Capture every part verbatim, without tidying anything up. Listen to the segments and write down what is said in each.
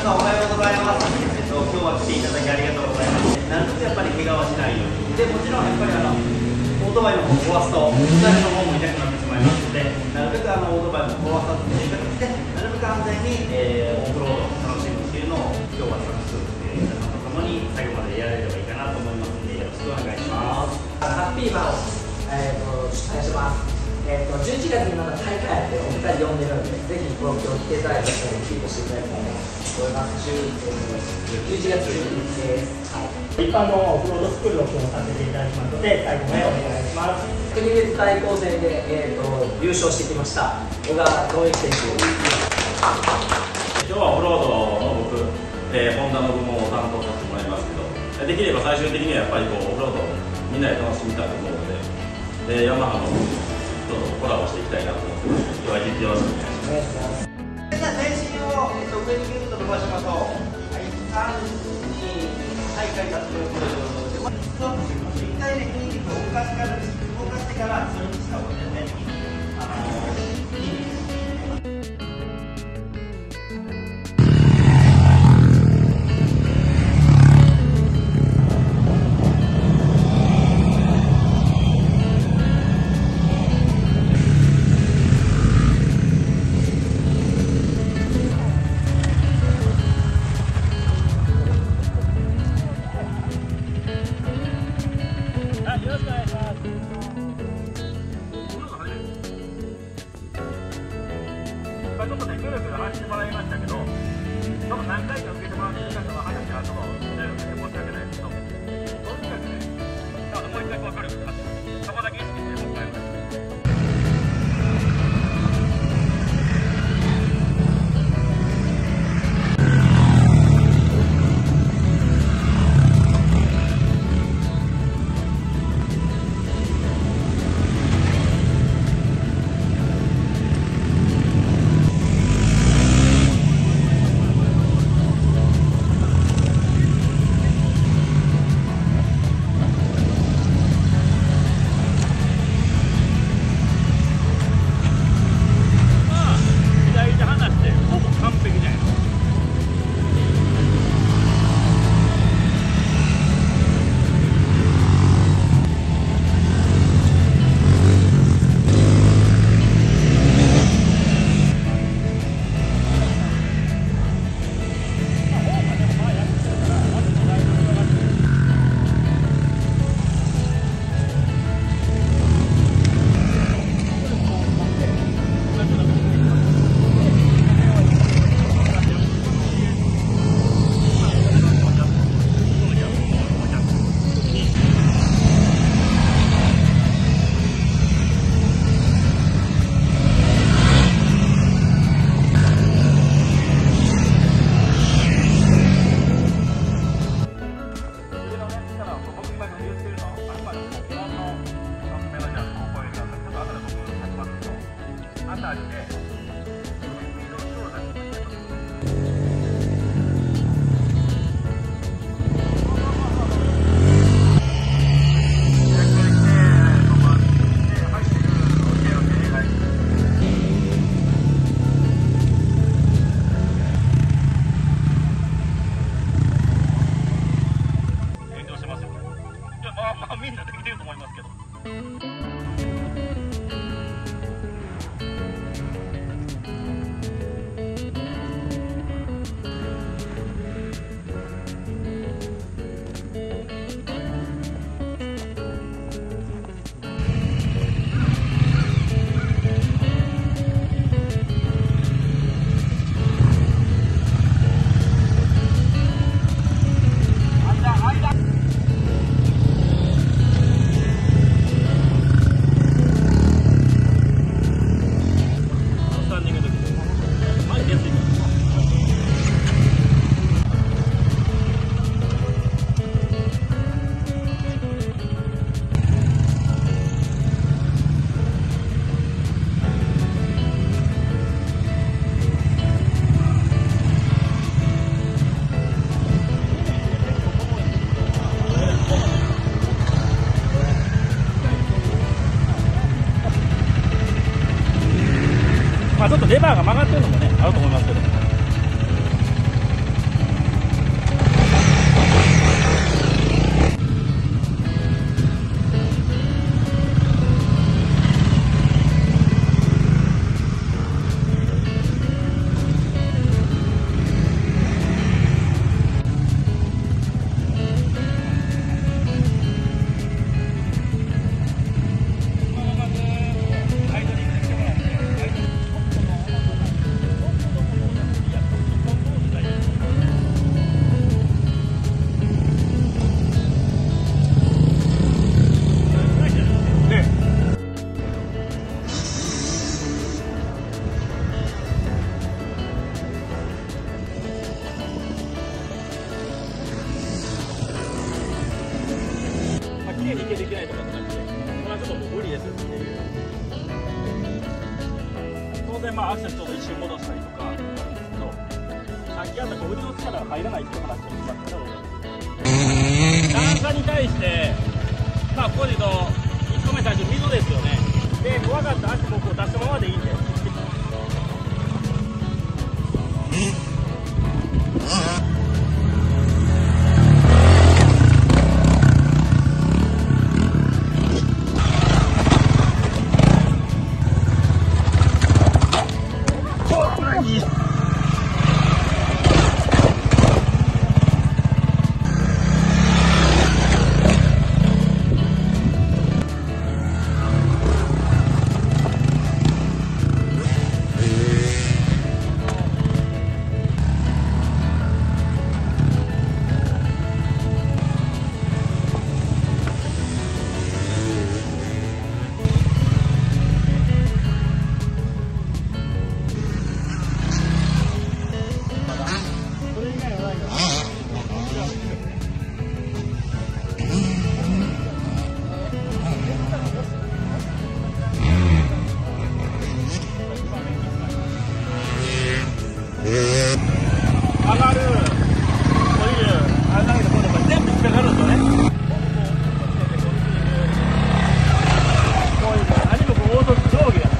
さんおはようございます。えっと今日は来ていただきありがとうございます。なるべくやっぱり怪我はしないように。でもちろんやっぱりあのオートバイの方を壊すと疲れの方も痛くなってしまいますので、なるべくあのオートバイも壊さずに生活して、なるべく安全に、えー、オフロードを楽しむっていうのを今日は楽しく、えー、皆さんと共に最後までやれればいいかなと思いますので、よろしくお願いします。 ハッピーマンを、えー、と主催します。えー、とじゅういちがつにまた大会あってお二人呼んでるので、ぜひこの今日来ていただいた人にキープしていただきたいと思います。じゅういちがつじゅうにちです。はい、 一般のオフロードスクールを今日させていただきますので、最後までお願いします。 国別対抗戦で、えー、と優勝してきました小川智之選手。 今日はオフロードの僕、えー、ホンダの部門を担当させてもらいますけど、できれば最終的にはやっぱりこうオフロードをみんなで楽しみたいと思うので、でヤマハの人とコラボしていきたいなと思ってます。今日は一日よろしくお願いします。 じゃあ全身を、えっと、上にギュッと伸ばしましょう。はい、さん、に、はい、はい、立つように。まずストップします。一回ね、筋肉を動かしてから、動かしてから、それにした方がいいですね。あのー、いいです。 よろしくお願いします。ちょっとね、ぐるぐる走ってもらいましたけど、多分何回か受けてもらってる方の話がちょっと出るので申し訳ないですけど、とにかくね、もう一回分かる、そこだけ意識してもう一回分かる。みんなできてると思いますけど。まあちょっとレバーが曲がってるのもねあると思いますけど。 けないとかじゃなくて、これはちょっともう無理ですっていう。当然まあアクセルちょっと一瞬戻したりとかあるんですけど、さっきあったこう腕の力が入らないっていう話をしたんですけど、段差に対してまあここで言うといっこめ最初溝ですよね。で怖かった足もこう出したままでいいんで。上がる、降りる、あれだけど、これ全部引っかかるんですよね。こういうの、何もこう凹凸上下。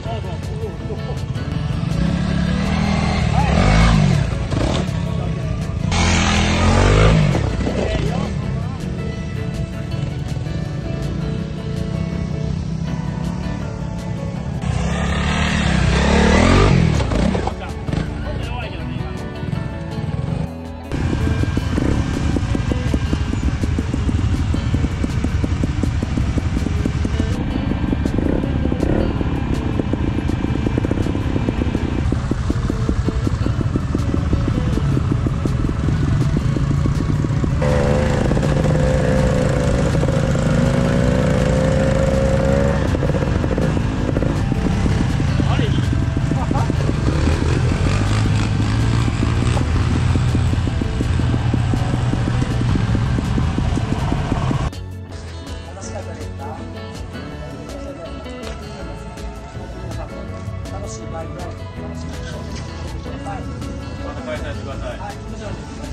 楽しいバイクライフ楽しみにしてください。 また開催してください。 はい、もちろんです。